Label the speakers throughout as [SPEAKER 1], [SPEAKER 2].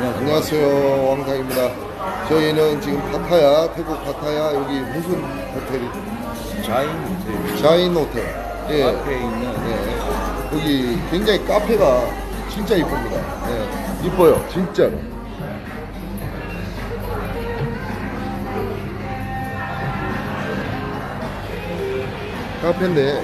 [SPEAKER 1] 안녕하세요. 왕상입니다. 저희는 지금 파타야, 태국 파타야, 여기 무슨 호텔이?
[SPEAKER 2] 자인 호텔.
[SPEAKER 1] 자인 호텔. 예.
[SPEAKER 2] 앞에 있는.
[SPEAKER 1] 예. 여기 굉장히 카페가 진짜 이쁩니다. 예. 이뻐요. 진짜로. 카페인데,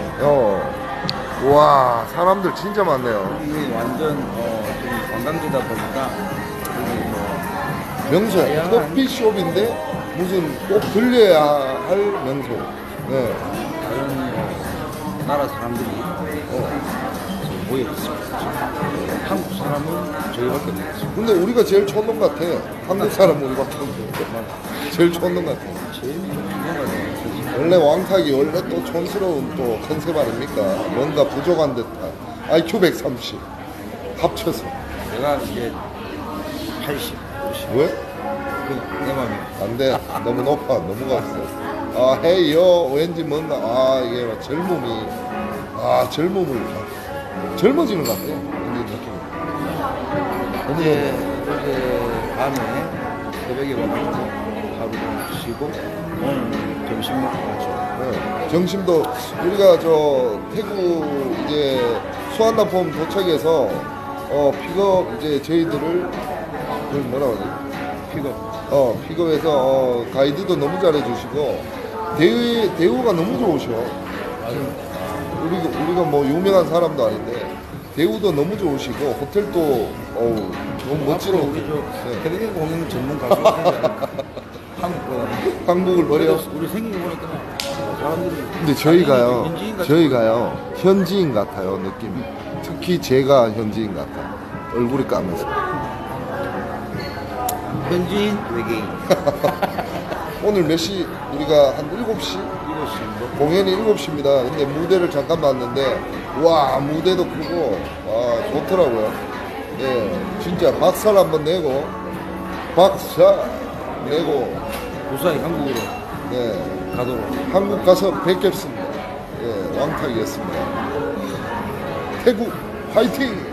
[SPEAKER 1] 와, 사람들 진짜 많네요.
[SPEAKER 2] 이게 완전 좀 관광지다 보니까 여기 뭐
[SPEAKER 1] 명소, 커피숍인데 무슨 꼭 들려야 할 명소. 네.
[SPEAKER 2] 다른 나라 사람들이 모여 있습니다. 한국 사람은 저희밖에 없어요.
[SPEAKER 1] 근데 우리가 제일 촌놈 같아. 한국 사람 우리밖에 없는데 제일 촌놈 같아.
[SPEAKER 2] 제일 유명하죠.
[SPEAKER 1] 원래 왕탁이 원래 또 촌스러운 또 컨셉 아닙니까? 뭔가 부족한 듯한 IQ 130 합쳐서.
[SPEAKER 2] 내가 이제 80, 50.
[SPEAKER 1] 왜?
[SPEAKER 2] 그냥 내 맘이야.
[SPEAKER 1] 안 돼. 너무 높아. 넘어갔어. 아, 헤이요. 왠지 뭔가, 아, 이게 막 젊음이, 아, 젊음을, 젊어지는 것 같아. 이제 느낌이.
[SPEAKER 2] 어제 밤에 새벽에 와가지고 하루 쉬고 오늘 점심 먹고 갔죠.
[SPEAKER 1] 네. 점심도 우리가 저 태국 이제 수완나폼 도착해서 픽업 이제 저희들을 그 뭐라고 하지? 픽업해서 가이드도 너무 잘해주시고 대우가 너무 좋으셔. 우리가 뭐 유명한 사람도 아닌데 대우도 너무 좋으시고 호텔도 너무 멋진
[SPEAKER 2] 우리
[SPEAKER 1] 호텔.
[SPEAKER 2] 저 태국 공연 전문 가수가
[SPEAKER 1] 한국을 버려.
[SPEAKER 2] 우리 생긴 거 보니까 사람들이.
[SPEAKER 1] 근데 저희가요 현지인 같아요 느낌이. 특히 제가 현지인 같아. 얼굴이 까매서.
[SPEAKER 2] 현지인 외계인.
[SPEAKER 1] 오늘 몇 시? 우리가 한 7시?
[SPEAKER 2] 7시
[SPEAKER 1] 공연이 7시입니다. 근데 무대를 잠깐 봤는데 와 무대도 크고 와 좋더라고요. 예, 진짜 박살 한번 내고 박살 내고
[SPEAKER 2] 무사히 한국으로
[SPEAKER 1] 네,
[SPEAKER 2] 가도록.
[SPEAKER 1] 한국 가서 뵙겠습니다. 예, 왕탁이었습니다. 태국 화이팅!